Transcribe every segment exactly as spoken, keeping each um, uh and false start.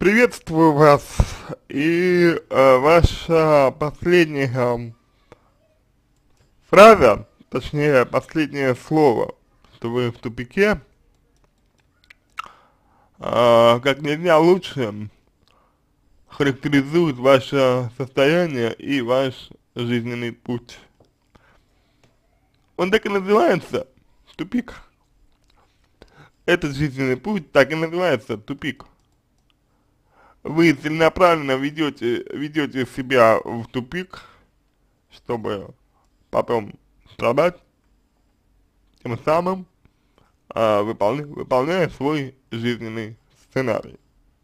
Приветствую вас. И э, ваша последняя фраза, точнее последнее слово, что вы в тупике, э, как нельзя лучше характеризует ваше состояние и ваш жизненный путь. Он так и называется тупик. Этот жизненный путь так и называется тупик. Вы целенаправленно ведете, ведете себя в тупик, чтобы потом страдать, тем самым а, выполня, выполняя свой жизненный сценарий.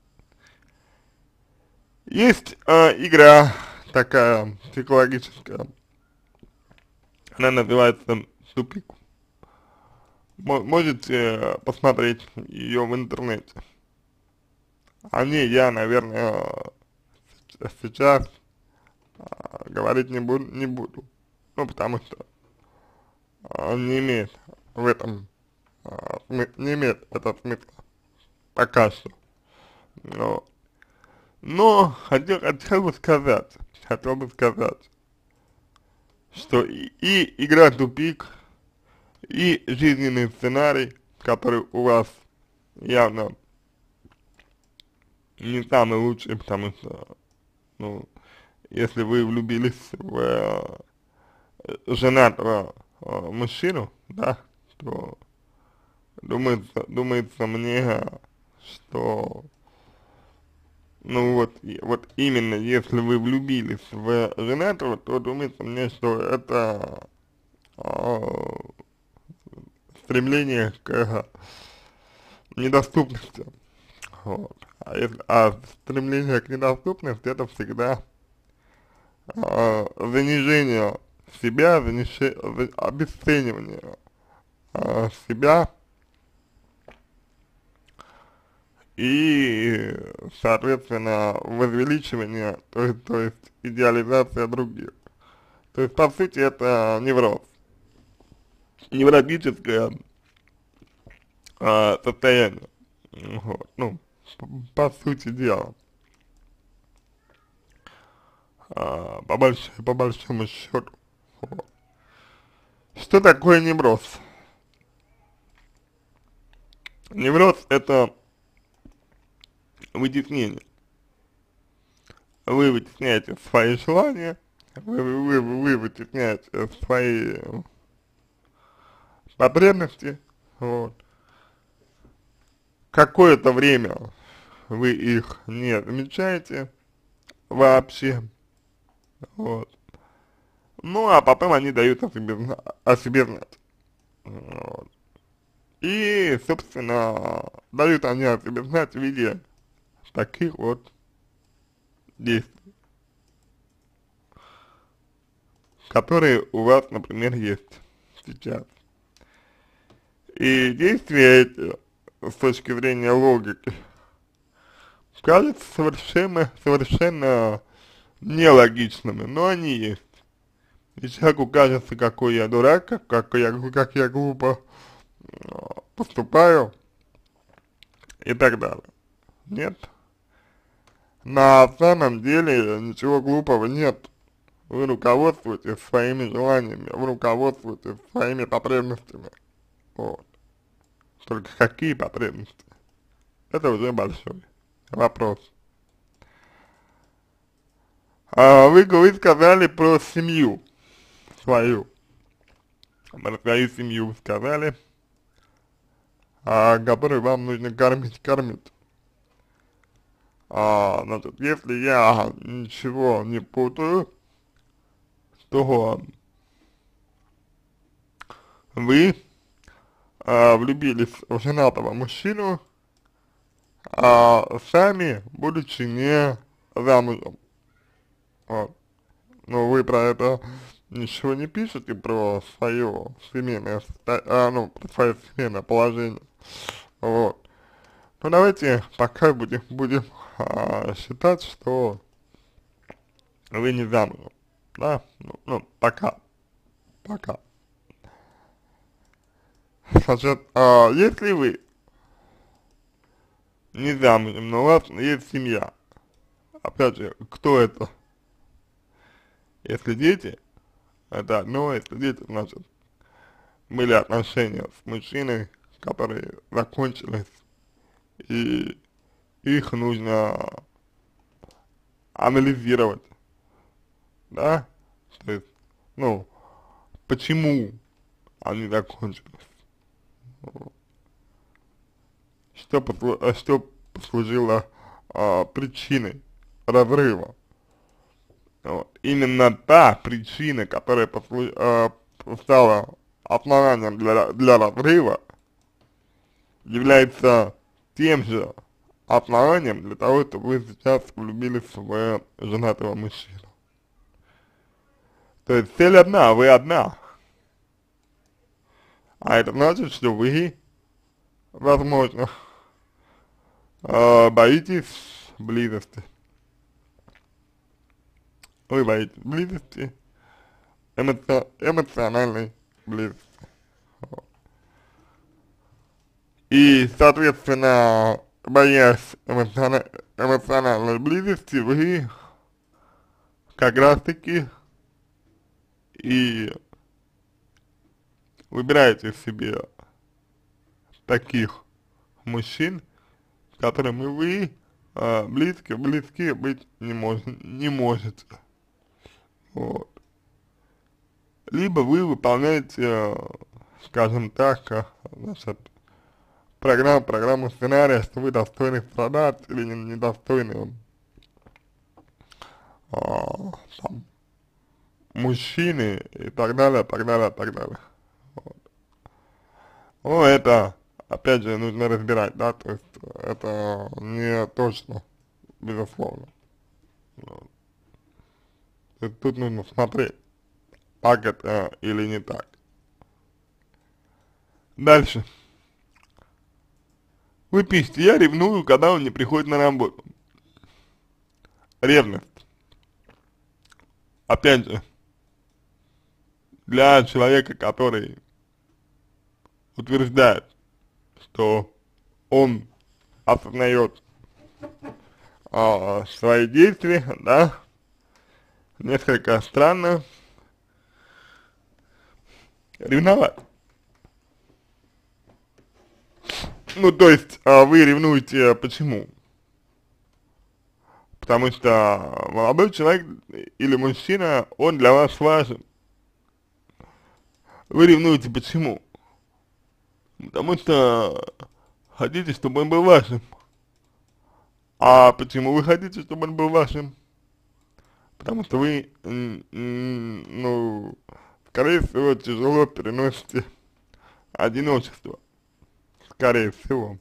Есть а, игра такая психологическая, она называется «Тупик». Мо- Можете посмотреть ее в интернете. О ней я, наверное, с- сейчас а, говорить не буду, не буду. Ну, потому что а, не имеет в этом а, смы- не имеет это смысла пока что. Но, но хотел, хотел бы сказать, хотел бы сказать, что и, и игра тупик, и жизненный сценарий, который у вас явно не самый лучший, потому что, ну, если вы влюбились в э, женатого э, мужчину, да, то думается, думается мне, что ну вот, и- вот именно если вы влюбились в женатого, то думается мне, что это а, стремление к недоступности. Вот. А, если, а стремление к недоступности это всегда а, занижение себя, занижение, обесценивание а, себя и, соответственно, возвеличивание, то есть, то есть идеализация других. То есть, по сути, это невроз, невротическое а, состояние, вот, ну, по, по сути дела, а, по, больш, по большому счету. Вот. Что такое невроз? Невроз – это вытеснение. Вы вытесняете свои желания, вы, вы, вы, вы вытесняете свои потребности, вот. Какое-то время вы их не замечаете вообще, вот. Ну, а потом они дают о себе, зна- о себе знать. Вот. И, собственно, дают они о себе знать в виде таких вот действий, которые у вас, например, есть сейчас. И действия эти, с точки зрения логики, кажутся совершенно, совершенно нелогичными, но они есть. И человеку кажется, какой я дурак, как, как я, как я глупо а, поступаю и так далее. Нет. На самом деле ничего глупого нет. Вы руководствуетесь своими желаниями, вы руководствуетесь своими потребностями. Вот. Только какие потребности? Это уже большой вопрос. А вы, вы сказали про семью свою. Про свою семью вы сказали, а, которую вам нужно кормить, кормить. А, значит, если я ничего не путаю, то вы а, влюбились в женатого мужчину, а сами, будучи не замужем. Вот. Но вы про это ничего не пишете, про свое семейное, состо- а, ну, про свое семейное положение. Вот. Ну, давайте пока будем, будем а, считать, что вы не замужем. Да? Ну, ну, пока. Пока. Значит, а, если вы не замужем, но у вас есть семья. Опять же, кто это? Если дети, это одно, если дети, значит, были отношения с мужчиной, которые закончились, и их нужно анализировать, да, то есть, ну, почему они закончились, что, послу, э, что послужило а, причиной разрыва. Вот. Именно та причина, которая послу, а, стала основанием для, для разрыва, является тем же основанием для того, чтобы вы сейчас влюбились в женатого мужчину. То есть цель одна, вы одна. А это значит, что вы, возможно, э, боитесь близости. Вы боитесь близости, эмоци эмоциональной близости. Вот. И, соответственно, боясь эмоциона эмоциональной близости, вы как раз таки и выбираете себе таких мужчин, с которыми вы э, близки, близки быть не, мож, не можете. Вот. Либо вы выполняете, э, скажем так, э, значит, программу, программу сценария, что вы достойны страдать или не, недостойны э, там, мужчины и так далее, так далее, так далее. Вот. Ну, это, опять же, нужно разбирать, да, то есть это не точно, безусловно. Вот. То есть тут нужно смотреть, так это или не так. Дальше. Вы пишете, я ревную, когда он не приходит на работу. Ревность. Опять же, для человека, который утверждает, что он осознает а, свои действия, да, несколько странно ревновать. Ну, то есть, а, вы ревнуете почему? Потому что молодой человек или мужчина, он для вас важен. Вы ревнуете почему? Потому что хотите, чтобы он был вашим. А почему вы хотите, чтобы он был вашим? Потому что вы, ну, скорее всего, тяжело переносите одиночество. Скорее всего.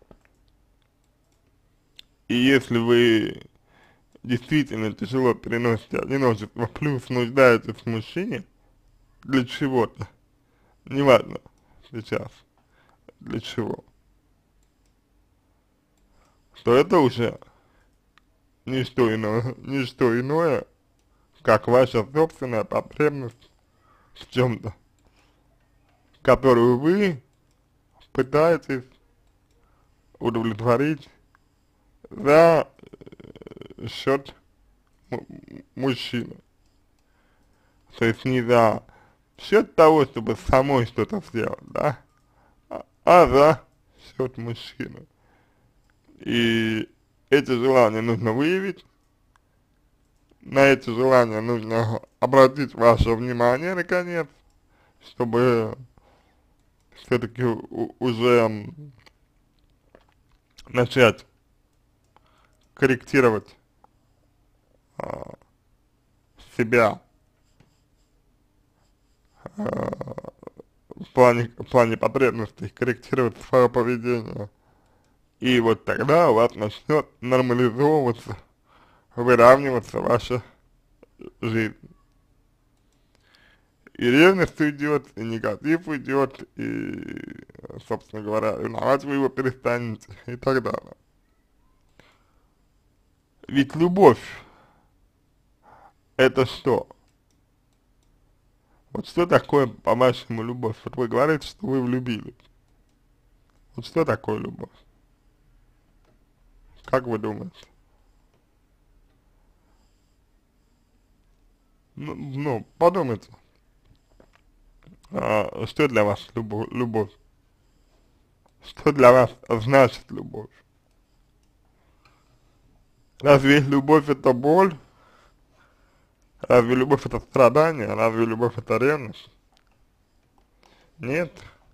И если вы действительно тяжело переносите одиночество, плюс нуждаетесь в мужчине для чего-то, неважно сейчас, для чего, то это уже не что иное, не что иное, как ваша собственная потребность в чем-то, которую вы пытаетесь удовлетворить за счет мужчины. То есть не за счет того, чтобы самой что-то сделать, да, а, а за счет мужчины. И эти желания нужно выявить, на эти желания нужно обратить ваше внимание, наконец, чтобы все-таки уже начать корректировать а, себя а, в плане, в плане потребностей, корректировать свое поведение. И вот тогда у вас начнет нормализовываться, выравниваться ваша жизнь. И ревность уйдет, и негатив уйдет, и, собственно говоря, ревновать вы его перестанете, и так далее. Ведь любовь — это что? Вот что такое, по-вашему, любовь? Вот вы говорите, что вы влюбились. Вот что такое любовь? Как вы думаете? Ну, ну подумайте, а, что для вас любовь, любовь? Что для вас значит любовь? Разве любовь это боль? Разве любовь это страдание? Разве любовь это ревность? Нет.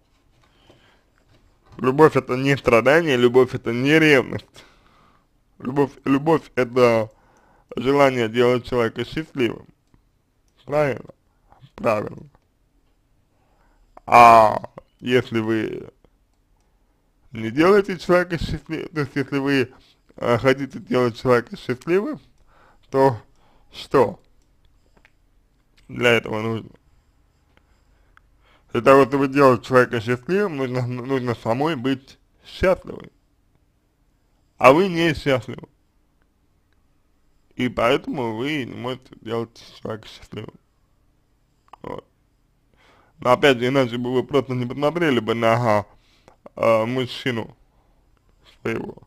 Любовь это не страдание, любовь это не ревность. Любовь, любовь это желание делать человека счастливым. Правильно? Правильно. А если вы не делаете человека счастливым, то есть если вы э, хотите делать человека счастливым, то что для этого нужно? Для того, чтобы делать человека счастливым, нужно, нужно самой быть счастливой. А вы не счастливы. И поэтому вы не можете делать человека счастливым. Вот. Но опять же, иначе бы вы просто не посмотрели бы на э, мужчину своего.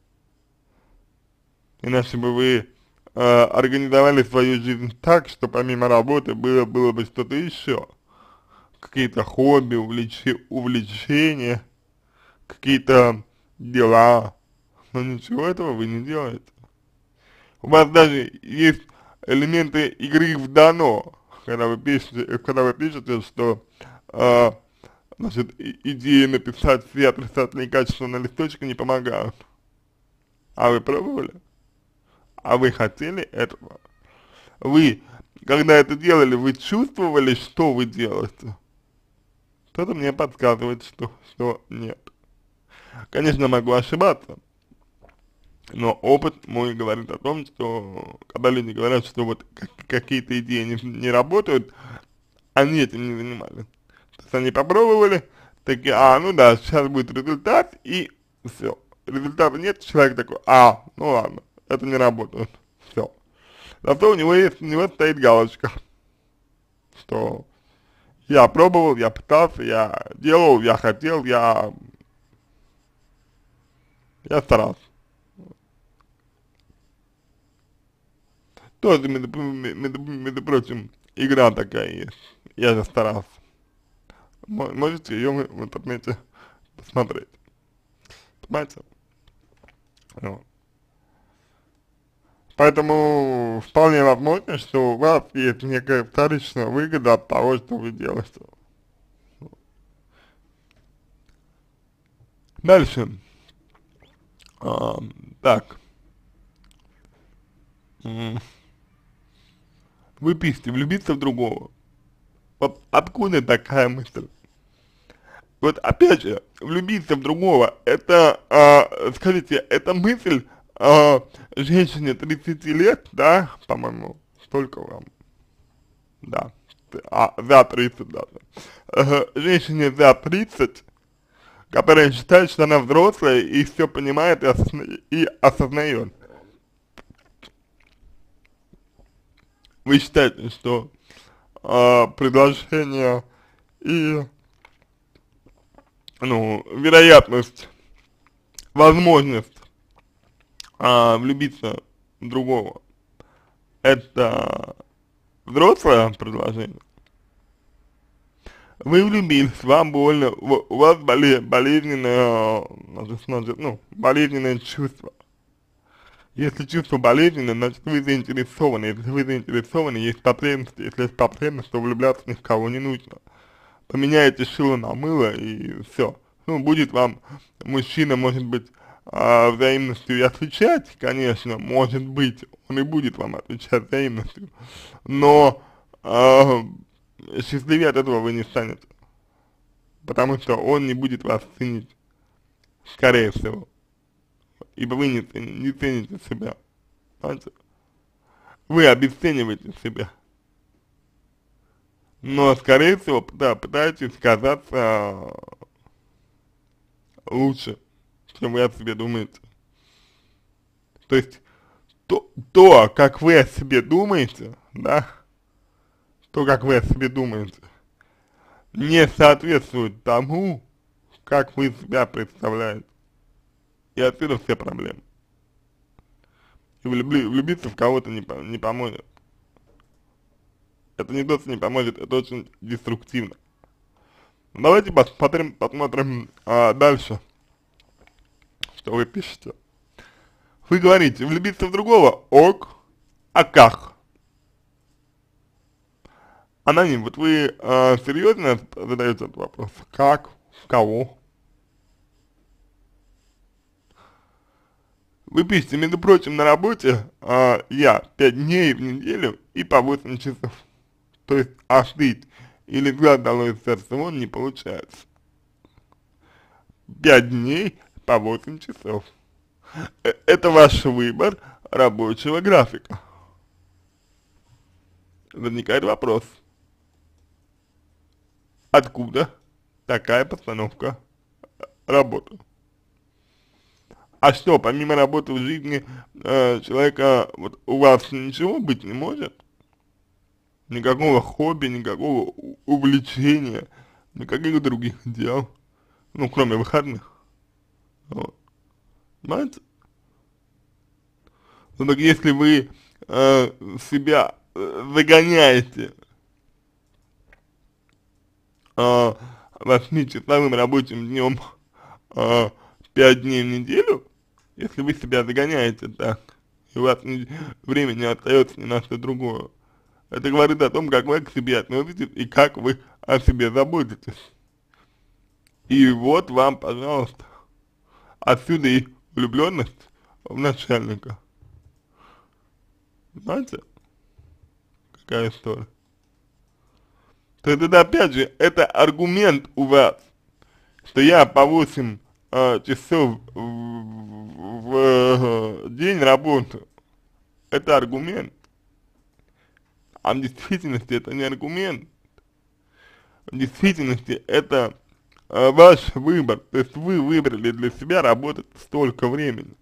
Иначе бы вы э, организовали свою жизнь так, что помимо работы было, было бы что-то еще. Какие-то хобби, увлеч... увлечения, какие-то дела. Но ничего этого вы не делаете. У вас даже есть элементы игры в дано, когда вы пишете, когда вы пишете, что э, значит, идеи написать все отрицательные качества на листочке не помогают. А вы пробовали? А вы хотели этого? Вы, когда это делали, вы чувствовали, что вы делаете? Кто-то мне подсказывает, что, что нет. Конечно, могу ошибаться, но опыт мой говорит о том, что когда люди говорят, что вот какие-то идеи не, не работают, они этим не занимались. То есть они попробовали, такие, а, ну да, сейчас будет результат, и все. Результата нет, человек такой, а, ну ладно, это не работает, все. Зато у него есть, у него стоит галочка, что я пробовал, я пытался, я делал, я хотел, я, я старался. Тоже, между, между, между прочим, игра такая есть, я же старался. Можете ее в интернете посмотреть. Понимаете? Вот. Поэтому вполне возможно, что у вас есть некая вторичная выгода от того, что вы делаете. Дальше. А, так. Вы пишете, влюбиться в другого. Вот откуда такая мысль? Вот опять же, влюбиться в другого, это, а, скажите, это мысль а, женщине тридцати лет, да, по-моему, столько вам, да, а, за тридцать даже, uh, женщине за тридцать, которая считает, что она взрослая и все понимает и, осозна и осознает. Вы считаете, что а, предложение и, ну, вероятность, возможность а, влюбиться в другого, это взрослое предложение? Вы влюбились, вам больно, у вас боле, болезненное, значит, ну, болезненное чувство. Если чувство болезненное, значит вы заинтересованы. Если вы заинтересованы, есть потребность, если есть потребность, то влюбляться ни в кого не нужно. Поменяете шило на мыло и все. Ну, будет вам мужчина, может быть, а, взаимностью и отвечать, конечно, может быть, он и будет вам отвечать взаимностью, но а, счастливее от этого вы не станете, потому что он не будет вас ценить, скорее всего, ибо вы не, цени, не цените себя, понимаете? Вы обесцениваете себя, но, скорее всего, да, пытаетесь казаться лучше, чем вы о себе думаете. То есть, то, то, как вы о себе думаете, да, то, как вы о себе думаете, не соответствует тому, как вы себя представляете. И отсюда все проблемы. И влюбли, влюбиться в кого-то не, по, не поможет. Это не то, что не поможет, это очень деструктивно. Давайте посмотрим, посмотрим а, дальше, что вы пишете. Вы говорите, влюбиться в другого, ок, а как? Аноним, вот вы э, серьезно задаете этот вопрос? Как? В кого? Вы пишете, между прочим, на работе э, я пять дней в неделю и по восемь часов. То есть остыть или взгляд долой из сердца вон не получается. Пять дней по восемь часов. Э это ваш выбор рабочего графика. Возникает вопрос. Откуда такая постановка работы? А что, помимо работы в жизни э, человека, вот у вас ничего быть не может? Никакого хобби, никакого увлечения, никаких других дел, ну, кроме выходных. Вот. Понимаете? Ну, так если вы э, себя э, загоняете э, восьмичасовым рабочим днем э, пять дней в неделю, если вы себя загоняете так, и у вас не, времени не остается ни на что другое, это говорит о том, как вы к себе относитесь и как вы о себе заботитесь. И вот вам, пожалуйста, отсюда и влюбленность в начальника. Знаете, какая история? То есть это опять же, это аргумент у вас, что я по восемь э, часов в, в, в э, день работаю. Это аргумент. А в действительности это не аргумент. В действительности это э, ваш выбор. То есть вы выбрали для себя работать столько времени.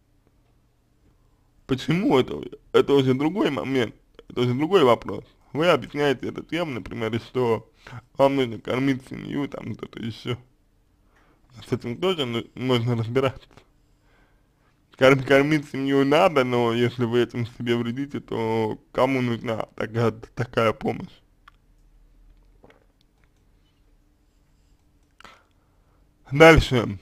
Почему это? Это уже другой момент. Это уже другой вопрос. Вы объясняете это тем, например, что вам нужно кормить семью, там что-то еще. С этим тоже нужно разбираться. Корм, кормить семью надо, но если вы этим себе вредите, то кому нужна такая, такая помощь? Дальше.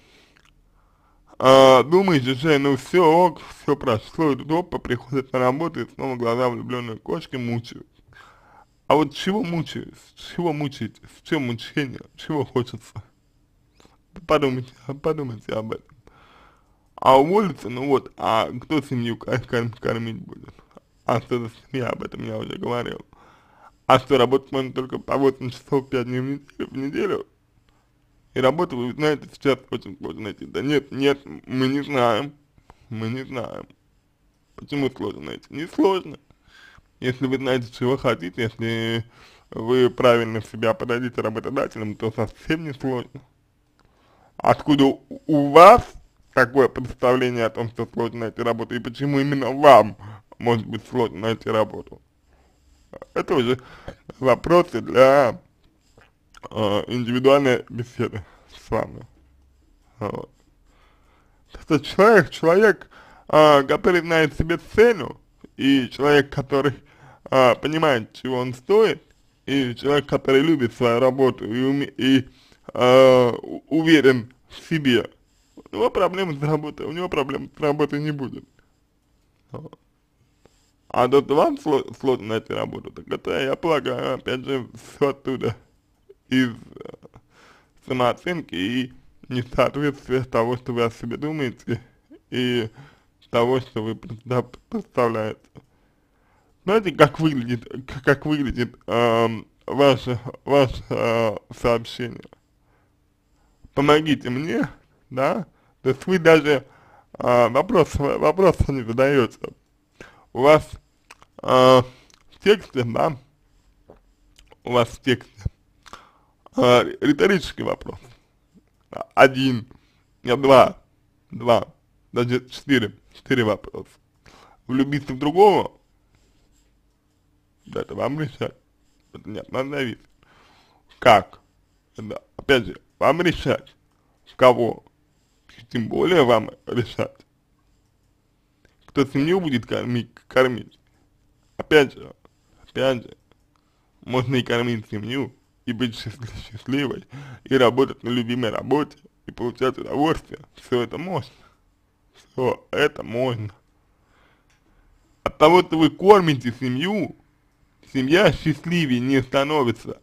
А, думаете, что ну все ок, все прошло, допа, приходят на работу и снова глаза влюбленной кошки мучают. А вот чего мучаетесь? Чего мучаетесь? В чем мучение? Чего хочется? Подумайте, подумайте об этом. А уволиться, ну вот, а кто семью корм, кормить будет? А что за семья, об этом я уже говорил. А что, работать можно только по восемь часов пять дней в неделю, в неделю? И работу, вы знаете, сейчас очень сложно найти. Да нет, нет, мы не знаем. Мы не знаем. Почему сложно найти? Не сложно. Если вы знаете, чего хотите, если вы правильно себя подадите работодателям, то совсем не сложно. Откуда у вас такое представление о том, что сложно найти работу, и почему именно вам может быть сложно найти работу? Это уже вопросы для э, индивидуальной беседы с вами. Вот. Это человек, человек, э, который знает себе цену, и человек, который э, понимает, чего он стоит, и человек, который любит свою работу и, уме и э, уверен в себе, у него проблем с работой, у него проблем с работой не будет. Вот. А тут вам сложно найти работу, так это, я полагаю, опять же, все оттуда, из э, самооценки и несоответствия того, что вы о себе думаете, и того, что вы представляете. Знаете, как выглядит, как выглядит э, ваше, ваше э, сообщение? Помогите мне, да? То есть вы даже э, вопрос, вопроса не задаете. У вас э, в тексте, да, у вас в тексте э, риторический вопрос. Один, нет, два, два, даже четыре, четыре вопроса. Влюбиться в другого, да, это вам решать, это не от нас зависит. Как? Это, опять же, вам решать, в кого, тем более вам решать, кто кто семью будет кормить, кормить. Опять же, опять же, можно и кормить семью, и быть счастлив, счастливой, и работать на любимой работе, и получать удовольствие. Все это можно. Все это можно. От того, что вы кормите семью, семья счастливее не становится.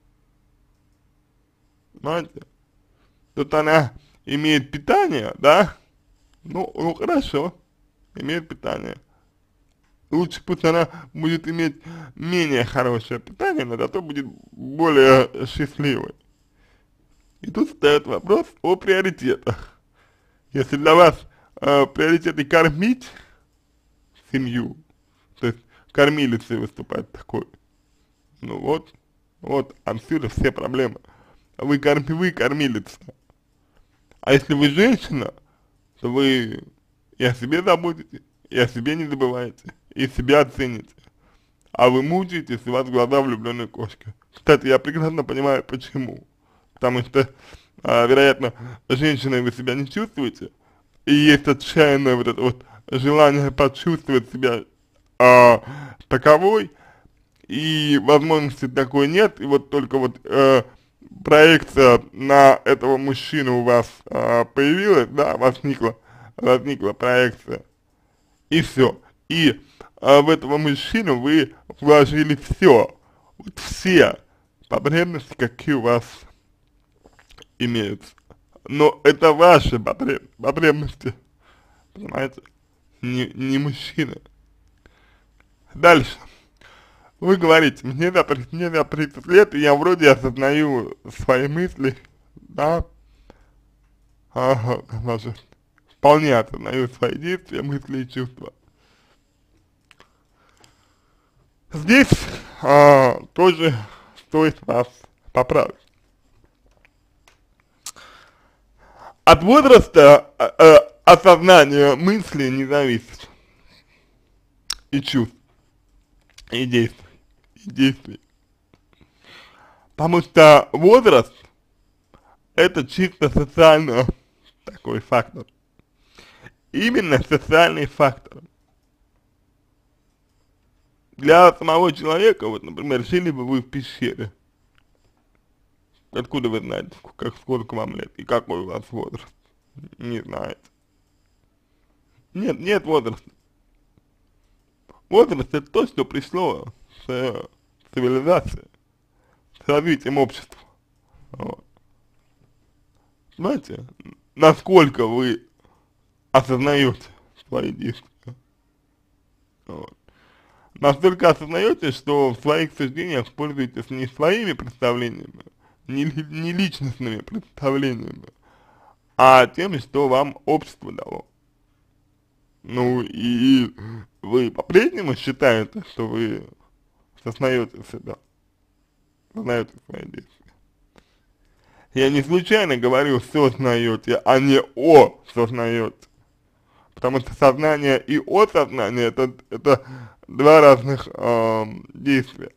Понимаете? Тут она имеет питание, да? Ну, ну хорошо, имеет питание. Лучше пусть она будет иметь менее хорошее питание, но зато будет более счастливой. И тут встает вопрос о приоритетах. Если для вас э, приоритет и кормить семью, то есть кормилицей выступать такой, ну вот, вот отсюда все проблемы. Вы, корми, вы кормилица. А если вы женщина, то вы и о себе заботите, и о себе не забываете, и себя оцените. А вы мучаетесь, и у вас глаза влюбленной кошки. Кстати, я прекрасно понимаю, почему. Потому что, а, вероятно, женщиной вы себя не чувствуете, и есть отчаянное вот это вот желание почувствовать себя а, таковой, и возможности такой нет, и вот только вот э, проекция на этого мужчину у вас э, появилась, да, возникла, возникла проекция, и все. И э, в этого мужчину вы вложили все, вот все потребности, какие у вас имеются. Но это ваши потреб потребности, понимаете, не, не мужчина. Дальше. Вы говорите, мне за, мне за тридцать лет, и я вроде осознаю свои мысли, да, ага, значит, вполне осознаю свои действия, мысли и чувства. Здесь а, тоже стоит вас поправить. От возраста а, а, осознание мысли не зависит, и чувств, и действий. действий. Потому что возраст это чисто социальный такой фактор. Именно социальный фактор. Для самого человека, вот, например, жили бы вы в пещере. Откуда вы знаете, как, сколько вам лет и какой у вас возраст? Не знаете. Нет, нет возраста. Возраст это то, что пришло с цивилизацией, с развитием общества. Вот. Знаете, насколько вы осознаете свои действия. Вот. Настолько осознаете, что в своих суждениях пользуетесь не своими представлениями, не, не личностными представлениями, а тем, что вам общество дало. Ну и вы по-прежнему считаете, что вы осознаете себя, осознаете свои действия. Я не случайно говорю сознаете, а не осознаете. Потому что сознание и осознание это, это два разных э, действия.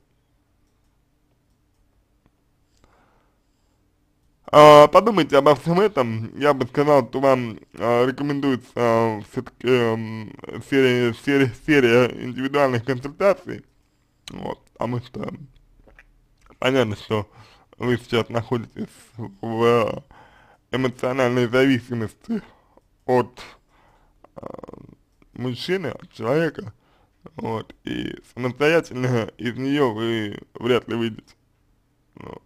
А, подумайте обо всем этом. Я бы сказал, что вам а, рекомендуется а, все-таки а, серия, серия, серия индивидуальных консультаций. Вот, потому что понятно, что вы сейчас находитесь в эмоциональной зависимости от мужчины, от человека, вот, и самостоятельно из нее вы вряд ли выйдете. Вот.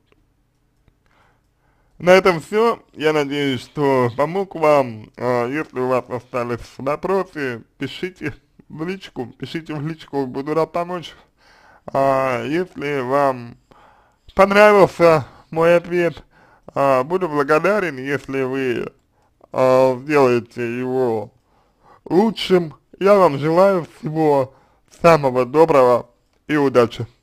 На этом все. Я надеюсь, что помог вам. А, если у вас остались вопросы, пишите в личку, пишите в личку, буду рад помочь. А, если вам понравился мой ответ, а, буду благодарен, если вы а, сделаете его лучшим. Я вам желаю всего самого доброго и удачи.